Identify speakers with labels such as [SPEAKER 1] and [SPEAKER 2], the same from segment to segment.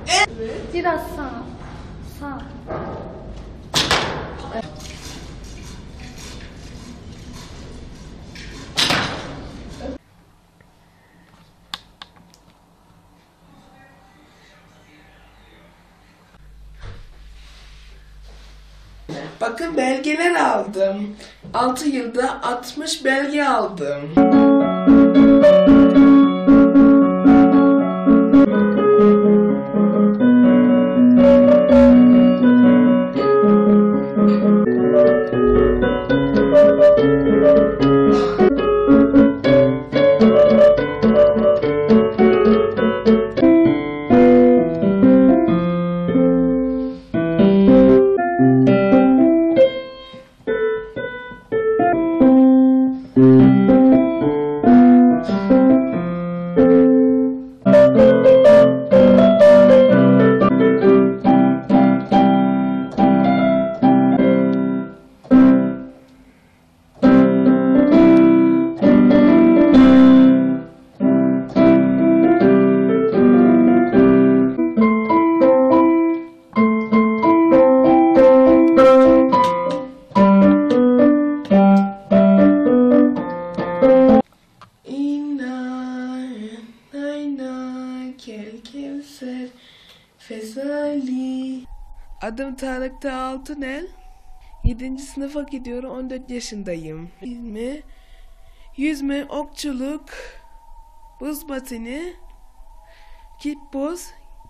[SPEAKER 1] Biraz sağ. Sağ.
[SPEAKER 2] Bakın belgeler aldım. 6 yılda 60 belge aldım. Fesali. Adım Tarık Altınel. 7. sınıfa gidiyorum. 14 yaşındayım. Yüzme, okçuluk, buz pateni, kickbox,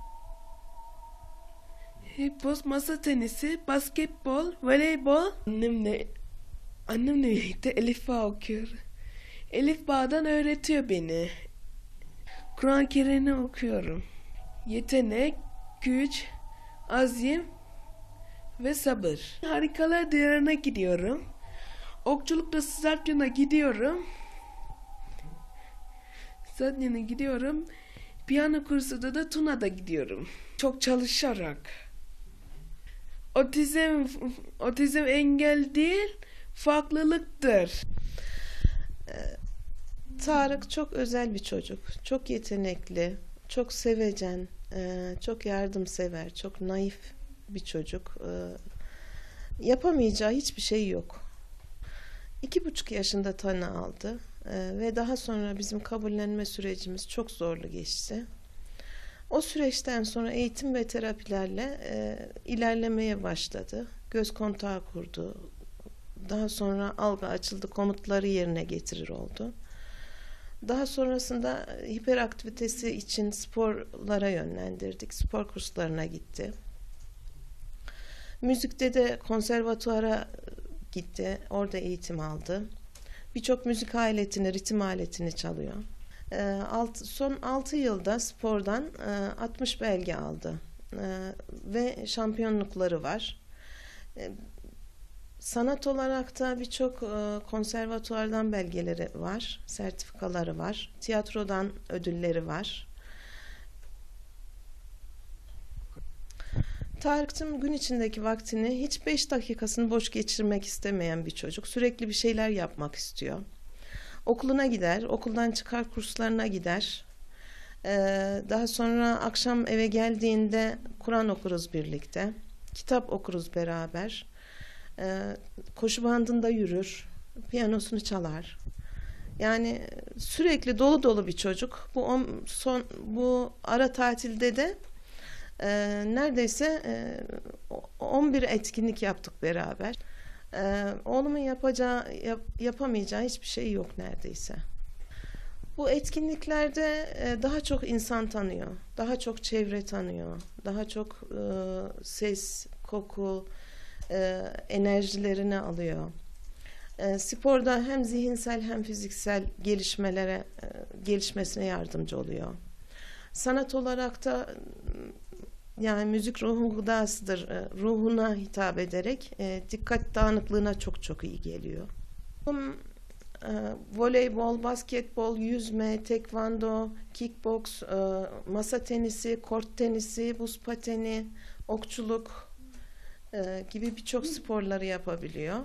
[SPEAKER 2] masa tenisi, basketbol, voleybol. Annemle birlikte Elif Bağ okuyor. Elif Bağ'dan öğretiyor beni. Kur'an-ı Kerim'i okuyorum. Yetenek, güç, azim ve sabır. Harikalar Diyarı'na gidiyorum. Okçulukta Satyon'a gidiyorum. Piyano kursunda da Tuna'da gidiyorum. Çok çalışarak. Otizm engel değil, farklılıktır.
[SPEAKER 3] Tarık çok özel bir çocuk. Çok yetenekli, çok sevecen, çok yardımsever, çok naif bir çocuk. Yapamayacağı hiçbir şey yok. 2,5 yaşında tanı aldı ve daha sonra bizim kabullenme sürecimiz çok zorlu geçti. O süreçten sonra eğitim ve terapilerle ilerlemeye başladı. Göz kontağı kurdu. Daha sonra algı açıldı, komutları yerine getirir oldu. Daha sonrasında hiperaktivitesi için sporlara yönlendirdik. Spor kurslarına gitti. Müzikte de konservatuara gitti. Orada eğitim aldı. Birçok müzik aletini, ritim aletini çalıyor. Son 6 yılda spordan 60 belge aldı. Ve şampiyonlukları var. Sanat olarak da birçok konservatuvardan belgeleri var, sertifikaları var, tiyatrodan ödülleri var. Tarık'cığım gün içindeki vaktini hiç 5 dakikasını boş geçirmek istemeyen bir çocuk. Sürekli bir şeyler yapmak istiyor. Okuluna gider, okuldan çıkar kurslarına gider. Daha sonra akşam eve geldiğinde Kur'an okuruz birlikte, kitap okuruz beraber. Koşu bandında yürür, piyanosunu çalar. Yani sürekli dolu dolu bir çocuk. Bu ara tatilde de neredeyse 11 etkinlik yaptık beraber. Oğlumun yapamayacağı hiçbir şey yok neredeyse. Bu etkinliklerde daha çok insan tanıyor, daha çok çevre tanıyor, daha çok ses, koku, enerjilerini alıyor. Sporda hem zihinsel hem fiziksel gelişmesine yardımcı oluyor. Sanat olarak da yani müzik ruhun gıdasıdır. Ruhuna hitap ederek dikkat dağınıklığına çok iyi geliyor. Voleybol, basketbol, yüzme, tekvando, kickbox, masa tenisi, kort tenisi, buz pateni, okçuluk gibi birçok sporları yapabiliyor.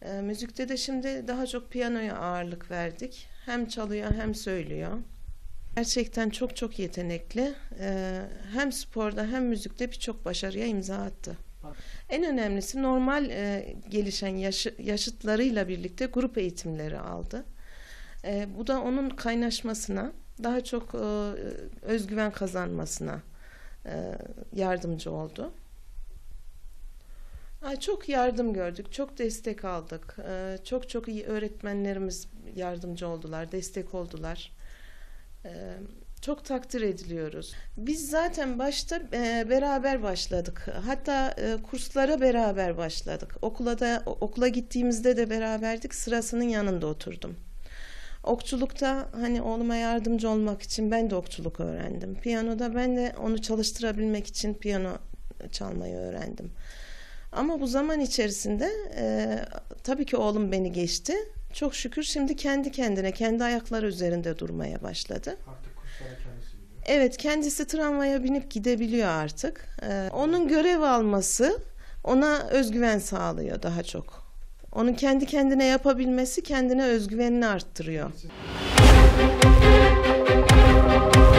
[SPEAKER 3] Müzikte de şimdi daha çok piyanoya ağırlık verdik. Hem çalıyor hem söylüyor. Gerçekten çok çok yetenekli. Hem sporda hem müzikte birçok başarıya imza attı. En önemlisi normal gelişen yaşıtlarıyla birlikte grup eğitimleri aldı. Bu da onun kaynaşmasına, daha çok özgüven kazanmasına yardımcı oldu. Çok yardım gördük, çok destek aldık. Çok çok iyi öğretmenlerimiz yardımcı oldular, destek oldular. Çok takdir ediliyoruz. Biz zaten başta beraber başladık. Hatta kurslara beraber başladık. Okula gittiğimizde de beraberdik. Sırasının yanında oturdum. Okçulukta hani oğluma yardımcı olmak için ben de okçuluk öğrendim. Piyanoda ben de onu çalıştırabilmek için piyano çalmayı öğrendim. Ama bu zaman içerisinde tabii ki oğlum beni geçti. Çok şükür şimdi kendi kendine, kendi ayakları üzerinde durmaya başladı.
[SPEAKER 4] Artık kurslara kendisi gidiyor.
[SPEAKER 3] Evet, kendisi tramvaya binip gidebiliyor artık. Onun görev alması ona özgüven sağlıyor daha çok. Onun kendi kendine yapabilmesi kendine özgüvenini arttırıyor.